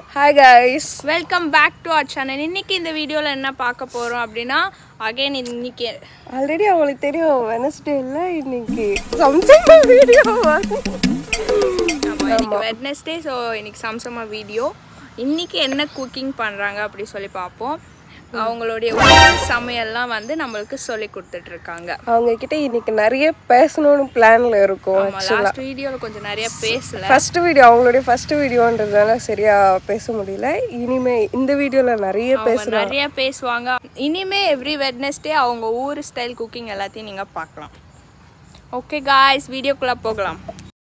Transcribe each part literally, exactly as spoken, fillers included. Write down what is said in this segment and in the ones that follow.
Hi guys, welcome back to our channel. இன்னைக்கு இந்த வீடியோல என்ன பார்க்க போறோம் அப்படினா again இன்னைக்கு already உங்களுக்கு தெரியும் Wednesday இல்ல இன்னைக்கு Samsamma வீடியோ ஆமா இன்னைக்கு Wednesday so இன்னைக்கு Samsamma வீடியோ இன்னைக்கு என்ன குக்கிங் பண்றாங்க அப்படி சொல்லி பாப்போம் அவங்களுடைய சமையல்லாம் வந்து நமக்கு சொல்லி கொடுத்துட்டு இருக்காங்க அவங்க கிட்ட இன்னைக்கு நிறைய பேசணும்னு பிளான்ல இருக்கோம் actually லாஸ்ட் வீடியோல கொஞ்சம் நிறைய பேசல ஃபர்ஸ்ட் வீடியோ அவங்களுடைய ஃபர்ஸ்ட் வீடியோன்றதால சரியா பேச முடியல இனிமே இந்த வீடியோல நிறைய பேசலாம் நிறைய பேசுவாங்க இனிமே every Wednesday அவங்க ஊர் ஸ்டைல் குக்கிங் எல்லாத்தையும் நீங்க பார்க்கலாம் ஓகே गाइस வீடியோக்குள்ள போகலாம்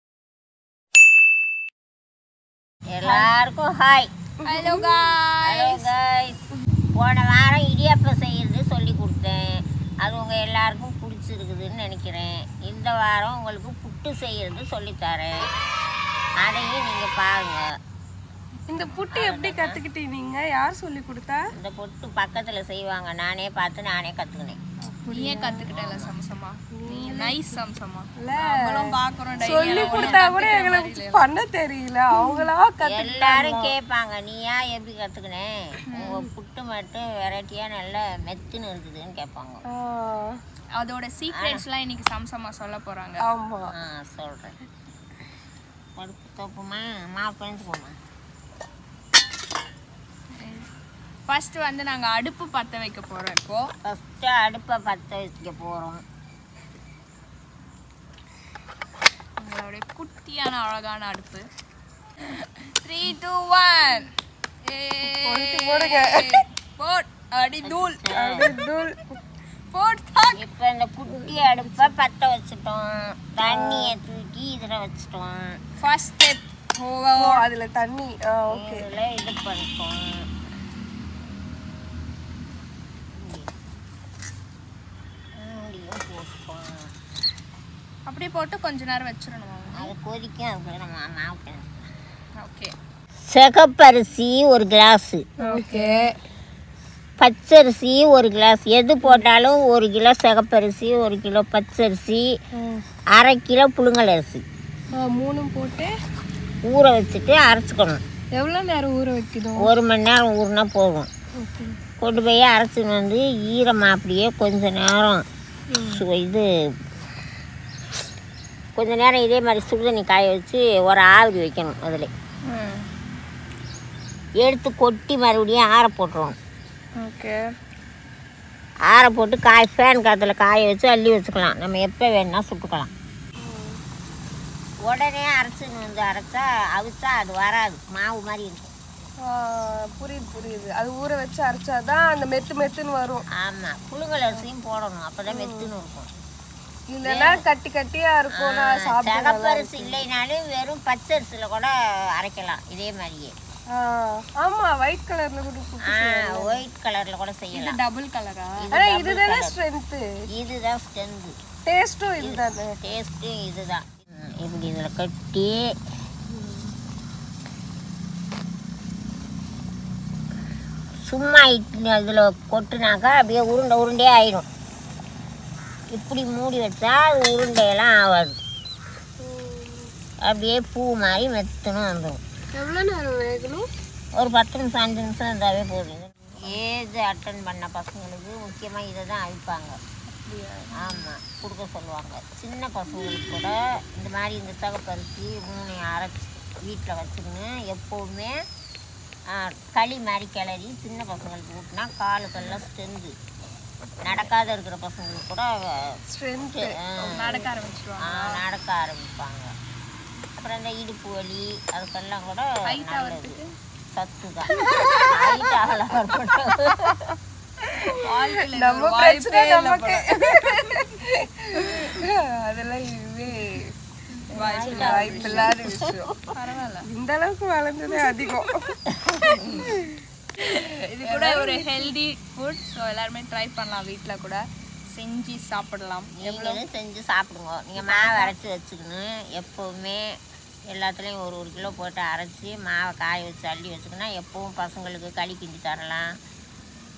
எல்லாருக்கும் hi hello guys hello guys போன வாரம் இடியாப்பம் செய்யறது சொல்லி கொடுத்தேன் அது உங்க எல்லாருக்கும் பிடிச்சிருக்குதுன்னு நினைக்கிறேன் இந்த வாரம் உங்களுக்கு புட்டு செய்யறது சொல்லி தரேன் அதையும் நீங்க பாருங்க இந்த புட்டு எப்படி கத்துக்கிட்டீங்க யார் சொல்லி கொடுத்தா இந்த புட்டு பக்கத்துல செய்வாங்க நானே பார்த்து நானே கத்துக்கினேன் நீயே கத்துக்கிட்டல Samsamma நீ நைஸ் Samsamma நம்மளும் பாக்குறோம் டெய்லி சொல்லி கொடுத்தா கூட எங்களுக்கு பண்ண தெரியல அவங்களா கத்து எல்லாரும் கேட்பாங்க நீயா எப்படி கத்துக்கினே உங்க புட்டு மட்டும் வெரைட்டியா நல்லா மெத்துன்னு இருக்குதுன்னு கேட்பாங்க அதோட சீக்ரெட்ஸ்லாம் இன்னைக்கு Samsamma சொல்ல போறாங்க ஆமா ஆ சொல்றேன் பருப்பு தோப்புமா மாவு பிணைஞ்சுக்கோமா ஃபர்ஸ்ட் வந்து நாங்க அடுப்பு பத்த வைக்க போறோம் இப்போ ஃபர்ஸ்ட் அடுப்பை பத்த வைக்க போறோம் நம்மளுடைய குட்டியான அழகான அடுப்பு three two one போட்டு போடுங்க போட் அடி தூள் அடி தூள் போட் தாக் இப்போ இந்த குட்டி அடுப்பை பத்த வச்சிட்டோம் தண்ணியை தூக்கி இதில் வச்சிட்டோம் ஃபர்ஸ்ட் ஸ்டெப் ஓ அதுல தண்ணி ஓகே இதில் இது பண்ணிட்டோம் அப்படியே போட்டு கொஞ்ச நேரம் வச்சிரணும் அது கொதிக்கும் அதுக்குள்ள நம்ம மாவு ஓகே சிகப்பரிசி ஒரு கிளாஸு ஓகே பச்சரிசி ஒரு கிளாஸ் எது போட்டாலும் ஒரு கிலோ சிகப்பரிசி ஒரு கிலோ பச்சரிசி அரை கிலோ புழுங்கல் அரிசி மூணும் போட்டு ஊற வச்சுட்டு அரைச்சிக்கணும் எவ்வளோ நேரம் ஊற வைக்கணும் ஒரு மணி நேரம் ஊறினா போதும் கொண்டு போய் அரைச்சின்னு வந்து ஈரமாக அப்படியே கொஞ்ச நேரம் சு- இது கொஞ்ச நேரம் இதே மாதிரி சுடுதண்ணி காய வச்சு ஒரு ஆவிரி வைக்கணும் அதில் எடுத்து கொட்டி மறுபடியும் ஆற போட்டுருவோம் ஓகே ஆற போட்டு காய் ஃபேன் காற்றுல காய வச்சு அள்ளி வச்சுக்கலாம் நம்ம எப்போ வேணும்னா சுட்டுக்கலாம் உடனே அரைச்சின்னு வந்து அரைச்சா அவிச்சா அது வராது மாவு மாதிரி இருக்கும் புரியுது புரியுது அது ஊற வச்சு அரைச்சாதான் அந்த மெத்து மெத்துன்னு வரும் ஆமாம் புழுங்கல் அரிசியும் போடணும் அப்போ தான் மெத்துன்னு இருக்கும் இல்லைன்னா கட்டி கட்டியா இருக்கும் நான் சாப்பிட்டு சிகப்பரிசி இல்லைனாலும் வெறும் பச்சரிசியில் கூட அரைக்கலாம் இதே மாதிரியே ஆமா ஒயிட் கலர்ல கூட புட்டு ஆ ஒயிட் கலரில் கூட செய்யலாம் டபுள் கலரா ஆனா இதுதானே ஸ்ட்ரென்த் இதுதான் ஸ்ட்ரென்த்து டேஸ்டும் இதுதானே டேஸ்ட்டும் இதுதான் ம், இப்படி இதில் கட்டி சும்மா இட்லி அதில் கொட்டுனாக்கா அப்படியே உருண்டை உருண்டையே ஆயிடும் இப்படி மூடி வச்சா அது உருண்டையெல்லாம் ஆகாது அப்படியே பூ மாதிரி மெத்தணும் வந்துடும் எவ்வளோ நேரம் வேகணும் ஒரு பத்து நிமிஷம் அஞ்சு நிமிஷம் இருந்தாவே போதும் ஏது அட்டன் பண்ண பசங்களுக்கு முக்கியமாக இதை தான் அவிப்பாங்க ஆமாம் கொடுக்க சொல்லுவாங்க சின்ன பசங்களுக்கு கூட இந்த மாதிரி இந்த சிகப்பரிசி மூணையும் அரைச்சி வீட்டில் வச்சுக்கின்னு எப்போவுமே களி மாதிரி கிளறி சின்ன பசங்களுக்கு ஊட்டினா காலுக்கெல்லாம் ஸ்ட்ரென்த்து நடக்காத இருக்கிற பசங்களுக்கு கூட ஸ்ட்ரென்த் நடக்க ஆரம்பிச்சிடுவாங்க நடக்க ஆரம்பிப்பாங்க அப்புறம் இந்த இடுப்பு வலி அதுக்கெல்லாம் கூட நல்லது சத்து தான் ஹைட் ஆகலாம் நம்ம பிரச்சனை நமக்கு அதெல்லாம் இதுவே வாய்ப்பில்லாத விஷயம் பரவாயில்ல இந்த அளவுக்கு வளர்ந்ததே அதிகம் இது கூட ஒரு ஹெல்தி ஃபுட் ஸோ எல்லாருமே ட்ரை பண்ணலாம் வீட்டில் கூட செஞ்சு சாப்பிடலாம் நீங்களும் செஞ்சு சாப்பிடுங்க நீங்கள் மாவை அரைச்சி வச்சுக்கணும் எப்போவுமே எல்லாத்துலேயும் ஒரு ஒரு கிலோ போட்டு அரைச்சி மாவை காய வச்சு அள்ளி வச்சுக்கணும் எப்போவும் பசங்களுக்கு களி கிண்டி தரலாம்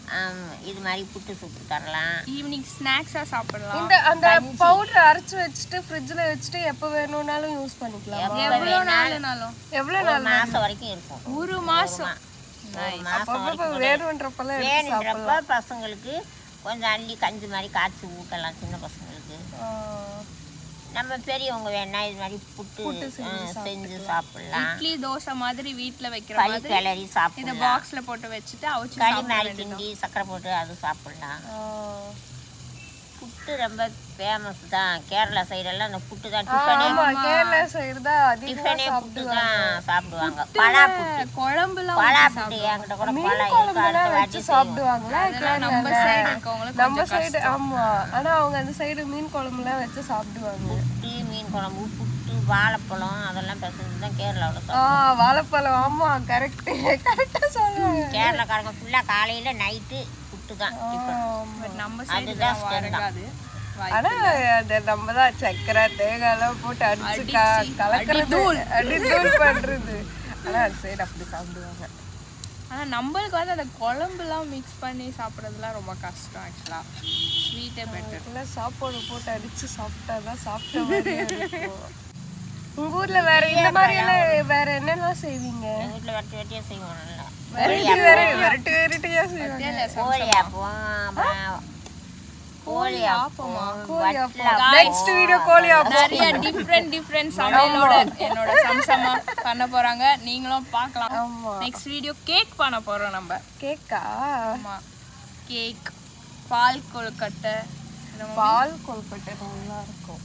ஆமாம் இது மாதிரி புட்டு சுட்டு தரலாம். ஈவினிங் ஸ்நாக்ஸாக சாப்பிடலாம். இந்த அந்த பவுடர் அரைச்சு வச்சுட்டு ஃப்ரிட்ஜில் வச்சுட்டு எப்போ வேணும்னாலும் யூஸ் பண்ணிக்கலாம். எவ்வளோ நாளுனாலும் எவ்வளோ நாள் மாதம் வரைக்கும் இருக்கும். ஒரு மாதம் மாதம் வேணுன்றப்பெல்லாம் வேணுன்றப்ப பசங்களுக்கு கொஞ்சம் அள்ளி கஞ்சி மாதிரி காய்ச்சி ஊட்டலாம் சின்ன பசங்களுக்கு. நம்ம பெரியவங்க வேணா இது மாதிரி புட்டு செஞ்சு சாப்பிடலாம். இட்லி தோசை மாதிரி வீட்டில் வைக்கிற மாதிரி கிளறி சாப்பிடலாம். இதை பாக்ஸில் போட்டு வச்சுட்டு அவிச்சு களி மாதிரி கிண்டி சக்கரை போட்டு அது சாப்பிடலாம். புட்டு ரொம்ப ஃபேமஸ் தான். கேரளா சைடெல்லாம் அந்த புட்டு தான் டிஃபனே. கேரளா சைடு தான் டிஃபனே புட்டு தான் சாப்பிடுவாங்க. பலா புட்டு குழம்புலாம் பலா புட்டு என்கிட்ட கூட பலா இருக்கு வச்சு சாப்பிடுவாங்களா? நம்ம சைடு இருக்கவங்களுக்கு நம்ம சைடு ஆமா. ஆனா அவங்க அந்த சைடு மீன் குழம்புலாம் வச்சு சாப்பிடுவாங்க. புட்டு மீன் குழம்பு புட்டு வாழைப்பழம் அதெல்லாம் பேசுறது தான் கேரளாவில். ஆ வாழைப்பழம் ஆமா கரெக்ட் கரெக்டா சொல்லுவாங்க. கேரளாக்காரங்க ஃபுல்லாக காலையில் நைட்டு புட்டு தான் நம்ம சைடு தான். ஆனா அது நம்ம தான் சக்கரை தேங்காய்லாம் போட்டு அடிச்சு கலக்கிறது அடி தூள் பண்றது. ஆனா அது சைடு அப்படி சாப்பிடுவாங்க. ஆனா நம்மளுக்கு வந்து அந்த குழம்புலாம் மிக்ஸ் பண்ணி சாப்பிட்றதுலாம் ரொம்ப கஷ்டம். ஆக்சுவலா ஸ்வீட்டே பெட்டர். எல்லாம் சாப்பாடு போட்டு அடிச்சு சாப்பிட்டாதான் சாப்பிட்ட மாதிரி இருக்கும். உங்க ஊர்ல வேற இந்த மாதிரி எல்லாம் வேற என்னெல்லாம் செய்வீங்க? எங்கள் வீட்டில் வெட்டி வெட்டியாக செய்வோம். நல்லா வெரைட்டி வெரைட்டி வெரைட்டியா செய்வாங்க. கோழி ஆப்பம் கோழி ஆப்பமா கோழி ஆப்பம். நெக்ஸ்ட் வீடியோ கோழி ஆப்பம் நிறைய டிஃபரெண்ட் டிஃபரெண்ட் சமையலோட என்னோட சம்சம்மா பண்ண போறாங்க. நீங்களும் பார்க்கலாம். நெக்ஸ்ட் வீடியோ கேக் பண்ண போறோம் நம்ம. கேக்கா? ஆமா கேக் பால் கொழுக்கட்டை. பால் கொழுக்கட்டை நல்லா இருக்கும்.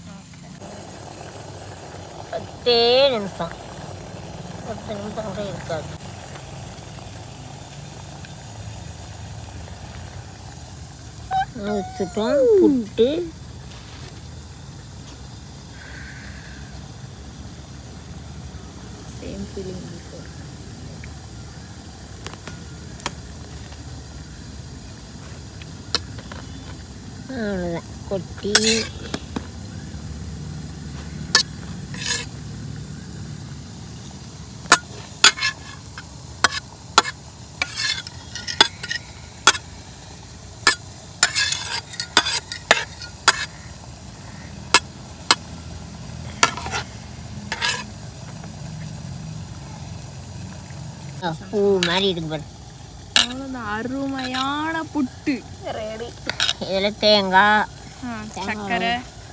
பத்தே நிமிஷம் பத்து நிமிஷம் கூட இருக்காது. வச்சுட்டோம் புட்டு சேம் ஃபீலிங் பிஃபோர். அவ்வளோதான் கொட்டி பூ மாதிரி இருக்கு பாரு. அவ்வளோதான் அருமையான புட்டு ரெடி. இதில் தேங்காய் சக்கரை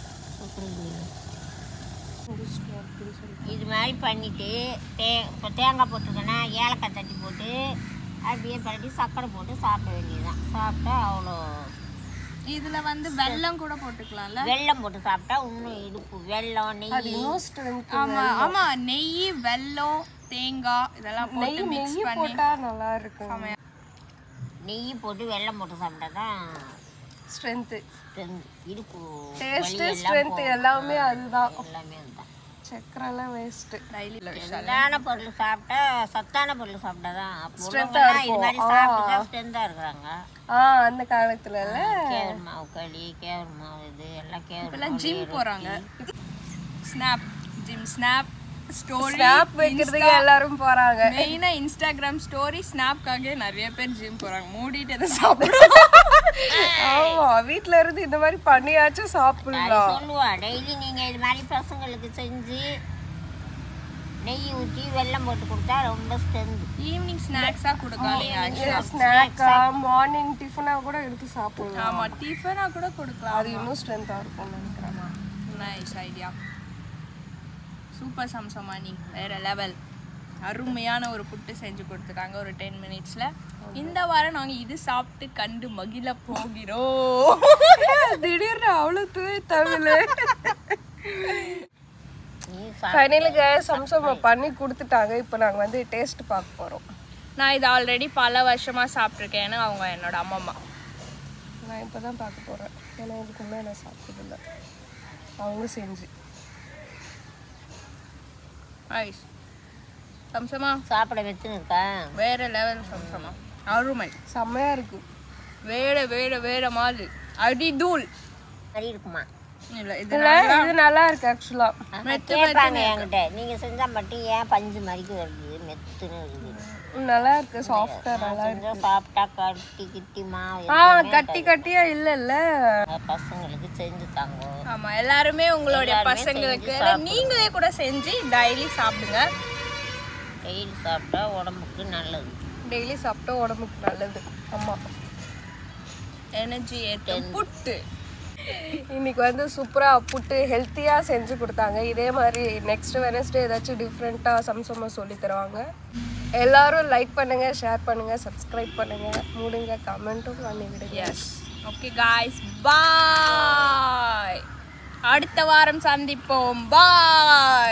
இது மாதிரி பண்ணிட்டு தே இப்போ தேங்காய் போட்டுக்கோன்னா ஏலக்காய் தட்டி போட்டு அப்படியே பரட்டி சக்கரை போட்டு சாப்பிட வேண்டியதுதான். சாப்பிட்டா அவ்வளோ. இதில் வந்து வெல்லம் கூட போட்டுக்கலாம்ல? வெல்லம் போட்டு சாப்பிட்டா இன்னும் இடுப்பு. வெல்லம் நெய். ஆமா ஆமா நெய் வெல்லம் தேங்காய் இதெல்லாம் போட்டு மிக்ஸ் பண்ணி நல்லா இருக்கும். நெய் போட்டு வெல்லம் போட்டு சாப்பிட்டா தான் ஸ்ட்ரென்த். இடுப்பு டேஸ்ட் ஸ்ட்ரென்த் எல்லாமே அதுதான். எல்லாமே அதுதான். சக்கரைலாம் வேஸ்ட். சத்தான பொருள் சாப்பிட்டா சத்தான பொருள் சாப்பிட்டா தான் ஸ்ட்ரென்த்தா இருக்கும். இது மாதிரி சாப்பிட்டா ஸ்ட்ரென்த்தா இருக்கிறாங்க. ஆ அந்த காலத்துல கேவர் மாவு களி கேவர் மாவு இது எல்லாம் கேவர் எல்லாம் ஜிம் போறாங்க. Snap gym snap story snap வைக்கிறதுக்கு எல்லாரும் போறாங்க. மெயினா இன்ஸ்டாகிராம் ஸ்டோரி ஸ்னாப்காக நிறைய பேர் ஜிம் போறாங்க. மூடிட்டு எதை சாப்பிடுறாங்க. ஆமா வீட்ல இருந்து இந்த மாதிரி பண்ணியாச்சும் சாப்பிடலாம். சொல்லுவா டெய்லி நீங்க இது மாதிரி பசங்களுக்கு செஞ்சு நெய் ஊற்றி வெல்லம் போட்டு கொடுத்தா ரொம்ப ஸ்ட்ரென்த். ஈவினிங் ஸ்நாக்ஸா கொடுக்கலாம். ஸ்நாக்கா மார்னிங் டிஃபனா கூட எடுத்து சாப்பிடலாம். ஆமா டிஃபனா கூட கொடுக்கலாம். அது இன்னும் ஸ்ட்ரென்த்தா இருக்கும் நினைக்கிறேன். Nice idea. சூப்பர் சம்சம்மா நீ வேற லெவல். அருமையான ஒரு புட்டு செஞ்சு கொடுத்துருக்காங்க ஒரு டென் மினிட்ஸ்ல. இந்த வாரம் நாங்கள் இது சாப்பிட்டு கண்டு மகிழ போகிறோம். திடீர்னு அவ்வளோ தூய தமிழ். ஃபைனலுக்கு சம்சம்மா பண்ணி கொடுத்துட்டாங்க. இப்போ நாங்கள் வந்து டேஸ்ட் பார்க்க போகிறோம். நான் இது ஆல்ரெடி பல வருஷமாக சாப்பிட்ருக்கேன்னு அவங்க என்னோட அம்மம்மா. நான் இப்போ தான் பார்க்க போகிறேன். ஏன்னா இதுக்கு முன்னே நான் சாப்பிட்டதில்லை. அவங்க செஞ்சு ஐஸ் சம்சம்மா சாப்பிட வச்சுன்னு இருக்கா வேற லெவல். சம்சம்மா அருமை செம்மையாக இருக்கு. வேற வேற வேற மாதிரி அடி தூள் மாதிரி இருக்குமா? இல்லை இது இது நல்லா இருக்கு ஆக்சுவலாக. கேட்பாங்க என்கிட்ட நீங்கள் செஞ்சால் மட்டும் ஏன் பஞ்சு மாதிரிக்கு வருது மெத்த பொத்துன்னு இருக்குது. நல்லா இருக்கு, சாஃப்டா நல்லா இருக்கு. கொஞ்சம் சாப்பிட்டா கட்டி கிட்டி மாவு ஆ கட்டி கட்டியா இல்ல இல்ல. பசங்களுக்கு செஞ்சு தாங்க. ஆமா, எல்லாருமே உங்களுடைய பசங்களுக்கு நீங்களே கூட செஞ்சு டெய்லி சாப்பிடுங்க. டெய்லி சாப்பிட்டா உடம்புக்கு நல்லது. டெய்லி சாப்பிட்டா உடம்புக்கு நல்லது. ஆமா, எனர்ஜி ஏட்டும் புட்டு. இன்னைக்கு வந்து சூப்பராக புட்டு ஹெல்த்தியாக செஞ்சு கொடுத்தாங்க. இதே மாதிரி நெக்ஸ்ட் வெனஸ்டே ஏதாச்சும் டிஃப்ரெண்ட்டாக சம்சம்மா சொல்லி தருவாங்க. எல்லாரும் லைக் பண்ணுங்க, ஷேர் பண்ணுங்க, சப்ஸ்கிரைப் பண்ணுங்க, மூடுங்க, கமெண்ட்டும் பண்ணி விடுங்க. Yes, okay guys, bye. அடுத்த வாரம் சந்திப்போம். பாய்.